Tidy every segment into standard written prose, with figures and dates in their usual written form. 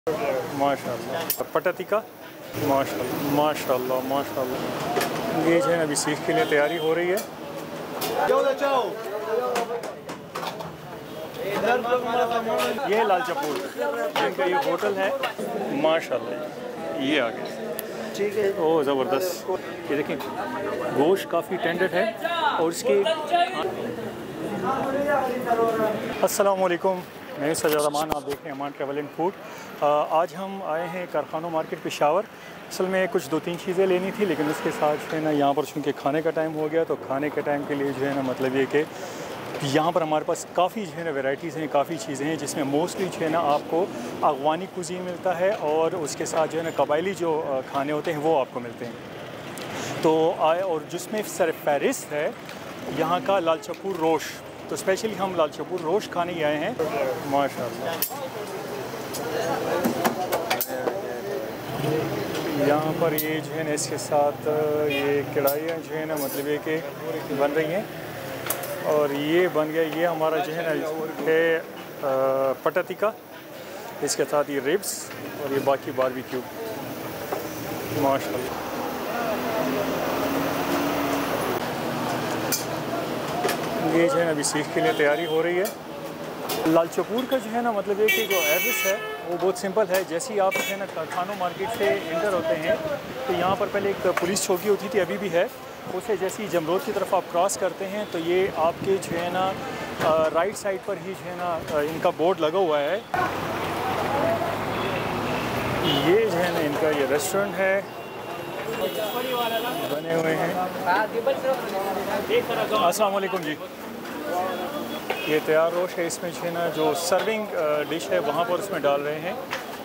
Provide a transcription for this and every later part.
माशाल्लाह पटाती का माशाल्लाह माशाल्लाह माशाल्लाह। ये जो है अभी सीख के लिए तैयारी हो रही है। ये लाल चपूर इनका ये होटल है माशाल्लाह। ये आ गया ठीक है। ओह ज़बरदस्त। ये देखें गोश्त काफ़ी टेंडर है और इसके अस्सलाम वालेकुम, मैं सजाद अमान, आप देख रहे हैं अमान ट्रैवल एंड फूड। आज हम आए हैं कारखानों मार्केट पेशावर। असल में कुछ 2-3 चीज़ें लेनी थी, लेकिन उसके साथ जो है ना यहाँ पर चूँकि खाने का टाइम हो गया, तो खाने के टाइम के लिए जो है ना मतलब ये कि यहाँ पर हमारे पास काफ़ी जो है ना वैराइटीज़ हैं, काफ़ी चीज़ें हैं, जिसमें मोस्टली जो है ना आपको अफ़गानी कुज़ीन मिलता है और उसके साथ जो है ना कबायली जो खाने होते हैं वो आपको मिलते हैं। तो आए और जिसमें सरफहरिस्त है यहाँ का लाल चपूर रोश। तो स्पेशली हम लाल चपूर रोश खाने ही आए हैं माशाल्लाह। यहाँ पर ये जो है ना इसके साथ ये कढ़ाइयाँ जो है ना मतलब ये कि बन रही हैं और ये बन गया। ये हमारा जो है ना है पटाती का, इसके साथ ये रिब्स और ये बाकी बारबेक्यू माशाल्लाह। ये जो है ना अभी सीख के लिए तैयारी हो रही है। लाल चपूर का जो है ना मतलब ये कि जो एड्रेस है वो बहुत सिंपल है। जैसे ही आप जो है ना कारखानों मार्केट से इंटर होते हैं तो यहाँ पर पहले एक पुलिस चौकी होती थी, अभी भी है। उसे जैसे ही जमरोद की तरफ आप क्रॉस करते हैं तो ये आपके जो है ना राइट साइड पर ही जो है ना इनका बोर्ड लगा हुआ है। ये जो है ना इनका ये रेस्टोरेंट है, बने हुए हैं। अस्सलाम वालेकुम जी। ये तैयार रोश है, इसमें जो है ना जो सर्विंग डिश है वहाँ पर उसमें डाल रहे हैं।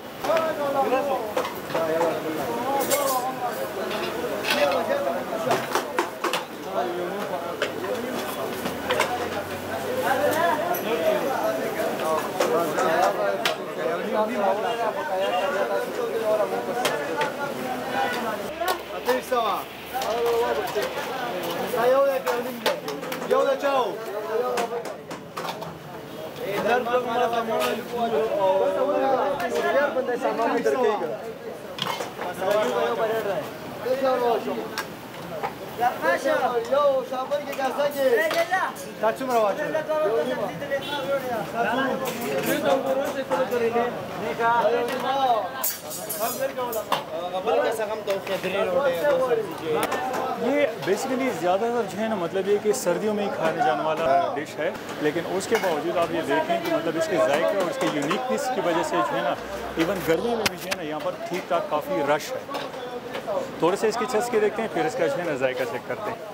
ये बेसिकली ज़्यादातर जो है ना मतलब ये कि सर्दियों में ही खाने जाने वाला डिश है, लेकिन उसके बावजूद आप ये देखें कि मतलब इसके जायके और इसके यूनिकनेस की वजह से जो है ना इवन गर्मी में भी जो है ना यहाँ पर ठीक ठाक काफ़ी रश है। थोड़े से इसकी चस्के देखते हैं, फिर इसका जो है ना जायका चेक करते हैं।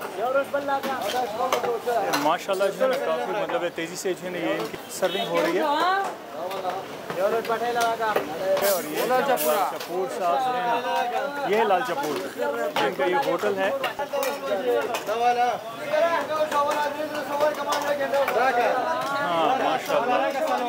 माशाल्लाह जो है ना काफ़ी मतलब तेज़ी से जो है ना ये इनकी सर्विंग हो रही है। और ये लाल चपूर साहब जो है ना, ये लाल चपूर इनका ये होटल है। हाँ माशाल्लाह।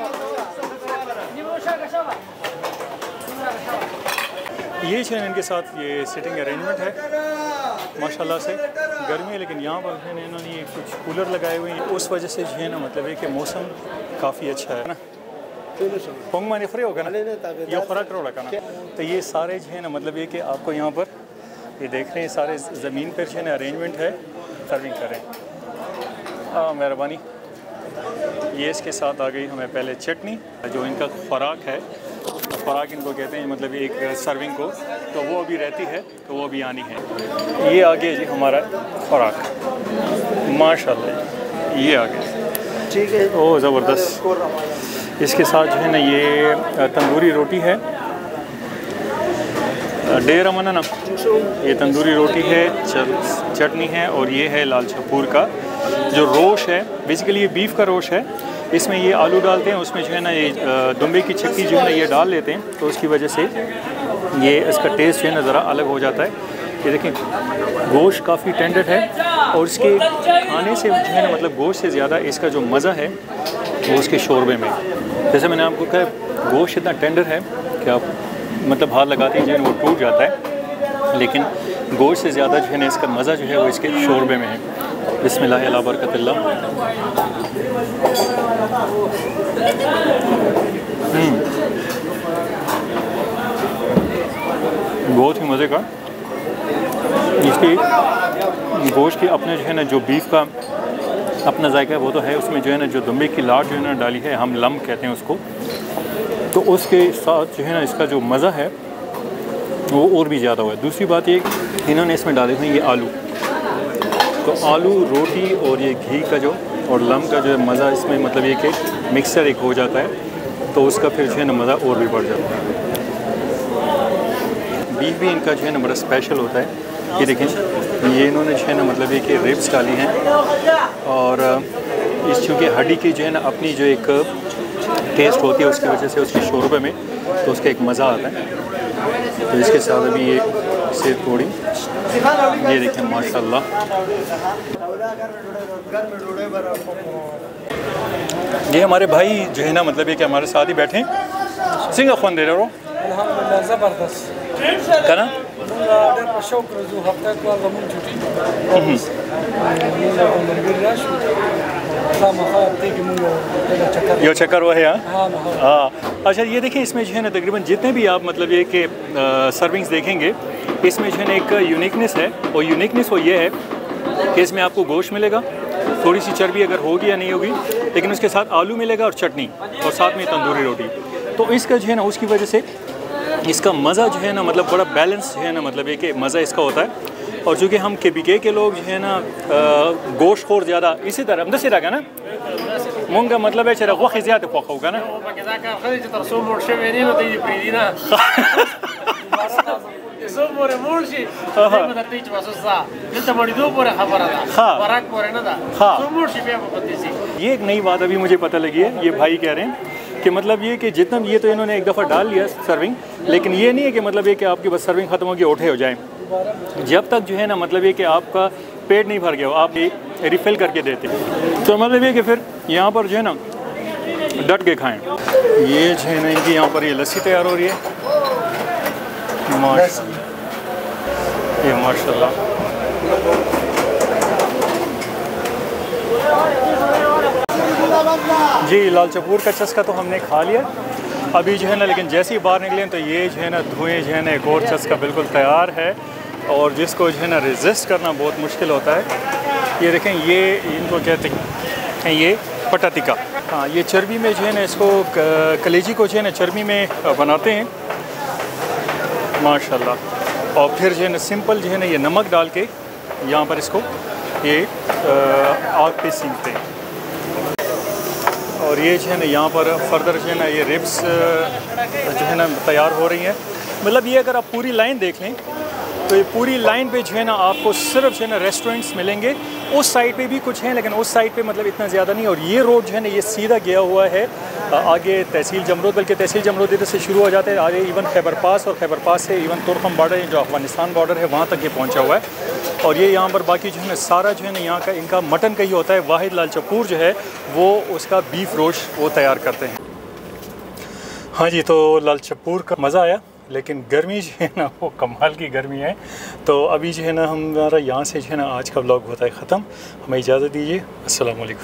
ये जो है इनके साथ ये सिटिंग अरेंजमेंट है माशाल्लाह से। गर्मी है लेकिन यहाँ पर जो है इन्होंने ये कुछ कूलर लगाए हुए हैं, उस वजह से जो है ना मतलब है कि मौसम काफ़ी अच्छा है ना। पोंग मानी फ्री होगा ना, ये फराक रोड़ा का ना। तो ये सारे जो है ना मतलब ये कि आपको यहाँ पर ये देख रहे हैं सारे ज़मीन पर जो है ना अरेंजमेंट है, सर्विंग करें। मेहरबानी। ये इसके साथ आ गई हमें पहले चटनी, जो इनका खुराक है, खुराक इनको कहते हैं मतलब एक सर्विंग को, तो वो अभी रहती है, तो वो अभी आनी है। ये आ गया जी हमारा खुराक माशाल्लाह। ये आ गया ठीक है। ओह ज़बरदस्त। इसके साथ जो है ना ये तंदूरी रोटी है, डेरा मना ना, ये तंदूरी रोटी है, चटनी है और ये है लाल चपूर का जो रोश है। बेसिकली ये बीफ का रोश है, इसमें ये आलू डालते हैं, उसमें जो है ना ये दुम्बे की चक्की जो है ना ये डाल लेते हैं, तो उसकी वजह से ये इसका टेस्ट जो है ना ज़रा अलग हो जाता है। ये देखें गोश्त काफ़ी टेंडर है और इसके खाने से जो है ना मतलब गोश्त से ज़्यादा इसका जो मज़ा है वो उसके शोरबे में। जैसे मैंने आपको कहा गोश्त इतना टेंडर है कि आप मतलब हाथ लगाते हैं जो है वो टूट जाता है, लेकिन गोश्त से ज़्यादा जो है ना इसका मज़ा जो है वो इसके शोरबे में है। बिस्मिल्लाह अला बरकतिल्लाह। बहुत ही मज़े का। इसकी गोश्त की अपने जो है ना, जो बीफ का अपना जायका है वो तो है, उसमें जो है ना जो दुम्बे की लाट जो है ना डाली है, हम लम कहते हैं उसको, तो उसके साथ जो है ना इसका जो मज़ा है वो और भी ज़्यादा हुआ है। दूसरी बात ये इन्होंने इसमें डाले हुए ये आलू, तो आलू रोटी और ये घी का जो और लम का जो मज़ा इसमें मतलब ये कि मिक्सर एक हो जाता है, तो उसका फिर जो है ना मज़ा और भी बढ़ जाता है। बीफ भी इनका जो है ना बड़ा स्पेशल होता है। ये देखें, ये इन्होंने जो है ना मतलब ये कि रिब्स डाली हैं, और इस चूँकि हड्डी की जो है ना अपनी जो एक टेस्ट होती है उसकी वजह से उसके शोरबे में तो उसका एक मज़ा आता है। तो इसके साथ अभी ये सेब थोड़ी, ये देखें माशाल्लाह। ये हमारे भाई जो है ना मतलब ये कि हमारे साथ ही बैठे सिंगा ख़ुन दे रहे हो ज़बरदस्त कना यो चक्कर वो है। हाँ अच्छा, ये देखिए इसमें जो है ना तकरीबन जितने भी आप मतलब ये कि सर्विंग्स देखेंगे, इसमें जो है ना एक यूनिकनेस है, और यूनिकनेस वो ये है कि इसमें आपको गोश्त मिलेगा, थोड़ी सी चर्बी अगर होगी या नहीं होगी, लेकिन उसके साथ आलू मिलेगा और चटनी, और साथ में तंदूरी रोटी। तो इसका जो है ना उसकी वजह से इसका मज़ा जो है ना मतलब बड़ा बैलेंस जो है ना मतलब ये कि मज़ा इसका होता है। और चूँकि हम KBK के लोग जो है ना गोश्त खोर ज़्यादा इसी तरह हमदसी रहा ना मूंगा मतलब है चरा वक़्त ज़्यादा पका होगा ना ये एक नई बात अभी मुझे पता लगी है। ये भाई कह रहे हैं कि मतलब ये कि जितना ये तो इन्होंने एक दफ़ा डाल लिया सर्विंग, लेकिन ये नहीं है कि मतलब ये कि आपकी बस सर्विंग ख़त्म होगी उठे हो जाए, जब तक जो है ना मतलब ये कि आपका पेट नहीं भर गया हो आप ये रिफ़िल करके देते। तो मतलब ये कि फिर यहाँ पर जो है ना डट के खाएं। ये जो है ना इनकी यहाँ पर ये लस्सी तैयार हो रही है, ये माशाल्लाह। जी लाल चपूर का चस्का तो हमने खा लिया अभी जो है ना, लेकिन जैसे ही बाहर निकले तो ये जो है ना धुएँ जो है ना एक और चस्का बिल्कुल तैयार है, और जिसको जो है ना रेजिस्ट करना बहुत मुश्किल होता है। ये देखें, ये इनको कहते हैं ये पटातिका। हाँ, ये चर्बी में जो है ना इसको कलेजी को जो है ना चर्बी में बनाते हैं माशाल्लाह, और फिर जो है ना सिंपल जो है ना ये नमक डाल के यहाँ पर इसको ये आग पे सीखते हैं। और ये जो है ना यहाँ पर फर्दर जो है ना ये रिब्स जो है ना तैयार हो रही हैं। मतलब ये अगर आप पूरी लाइन देख लें तो ये पूरी लाइन पे जो है ना आपको सिर्फ जो है ना रेस्टोरेंट्स मिलेंगे। उस साइड पे भी कुछ हैं, लेकिन उस साइड पे मतलब इतना ज़्यादा नहीं। और ये रोड जो है ना ये सीधा गया हुआ है आगे तहसील जमरूद, बल्कि तहसील जमरूद इधर से शुरू हो जाते हैं आगे इवन खैबर पास, और खैबर पास से इवन तुर्कम बॉर्डर जो अफगानिस्तान बॉर्डर है वहाँ तक ये पहुँचा हुआ है। और ये यहाँ पर बाकी जो है ना सारा जो है ना यहाँ का इनका मटन का ही होता है। वाहिद लाल चपूर जो है वो उसका बीफ रोश वो तैयार करते हैं। हाँ जी, तो लाल चपूर का मज़ा आया, लेकिन गर्मी जो है ना वो कमाल की गर्मी है। तो अभी जो है ना हमारा यहाँ से जो है ना आज का व्लॉग होता है ख़त्म। हमें इजाज़त दीजिए। अस्सलाम वालेकुम।